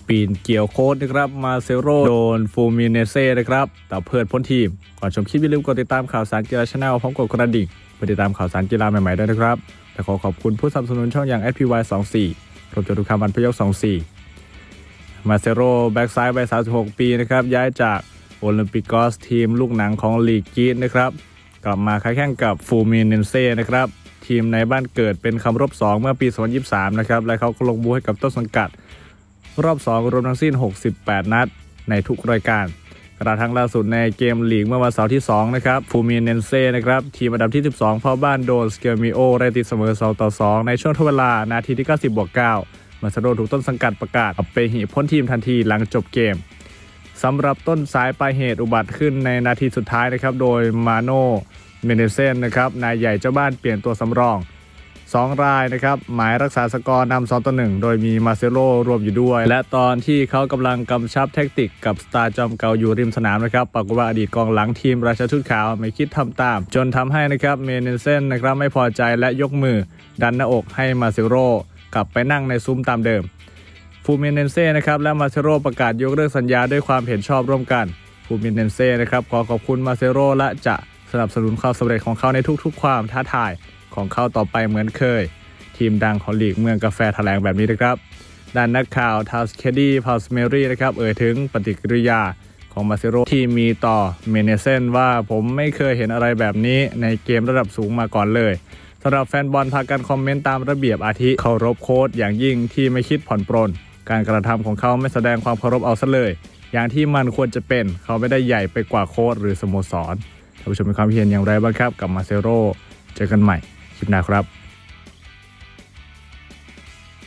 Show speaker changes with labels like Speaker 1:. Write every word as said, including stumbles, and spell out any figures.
Speaker 1: ปีนเกี่ยวโค้ดนะครับมาเซโรโดนฟูมิเนเซ่นะครับแต่เพื่อนพ้นทีมก่อนชมคลิปอย่าลืมกดติดตามข่าวสารกีฬาชาแนลพร้อมกดกระดิ่งเพื่อติดตามข่าวสารกีฬาใหม่ๆด้วยนะครับแต่ขอขอบคุณผู้สนับสนุนช่องอย่าง เอส พี วาย สองสิบสี่รวมจตุคามวันพยกสองสิบสี่มาเซโรแบ็กซ้ายวัยสามสิบหกปีนะครับย้ายจากโอลิมปิกอสทีมลูกหนังของลีกกรีซนะครับกลับมาค้าแข่งกับฟูมิเนเซ่นะครับทีมในบ้านเกิดเป็นคำรบสองเมื่อปีสองพันยี่สิบสามนะครับและเขาก็ลงบูให้กับต้นสังกัดรอบสองรวมทั้งสิ้นหกสิบแปดนัดในทุกรายการกระทั่งล่าสุดในเกมลีกเมื่อวันเสาร์ที่สองนะครับฟูมิเนเซ่นะครับทีมอันดับที่สิบสองเฝ้าบ้านโดนสเกลมิโอได้ตีเสมอสองต่อสองในช่วงทดเวลานาทีที่เก้าสิบบวกเก้ามาเซโรถูกต้นสังกัดประกาศเอาไปหีพ้นทีมทันทีหลังจบเกมสำหรับต้นสายปลายเหตุอุบัติขึ้นในนาทีสุดท้ายนะครับโดยมาโนเมเนเซนนะครับนายใหญ่เจ้าบ้านเปลี่ยนตัวสำรองสองรายนะครับหมายรักษาสกอร์นำสองต่อหนึ่งโดยมีมาเซโรรวมอยู่ด้วยและตอนที่เขากำลังกำชับแทคติกกับสตาร์จอมเก่าอยู่ริมสนามนะครับปรากฏว่าอดีตกองหลังทีมราชาชุดขาวไม่คิดทำตามจนทำให้นะครับเมเนเซนนะครับไม่พอใจและยกมือดันหน้าอกให้มาเซโรกลับไปนั่งในซุ้มตามเดิมฟูมิเนเซ่นะครับและมาเซโรประกาศยกเลิกสัญญาด้วยความเห็นชอบร่วมกันฟูมิเนเซ่นะครับขอขอบคุณมาเซโรและจะสนับสนุนความสำเร็จของเขาในทุกๆความท้าทายของเขาต่อไปเหมือนเคยทีมดังของลีกเมืองกาแฟแถลงแบบนี้นะครับด้านนักข่าวทาสเคดี้พาสเมรี่นะครับเอ่ยถึงปฏิกิริยาของมาเซโรที่มีต่อเมเนเซนว่าผมไม่เคยเห็นอะไรแบบนี้ในเกมระดับสูงมาก่อนเลยสำหรับแฟนบอลพากันคอมเมนต์ตามระเบียบอาทิเคารพโค้ชอย่างยิ่งที่ไม่คิดผ่อนปรนการกระทำของเขาไม่แสดงความเคารพเอาซะเลยอย่างที่มันควรจะเป็นเขาไม่ได้ใหญ่ไปกว่าโค้ชหรือสโมสรท่านผู้ชมมีความเห็นอย่างไรบ้างครับกับมาเซโรเจอกันใหม่คลิปหน้าครับ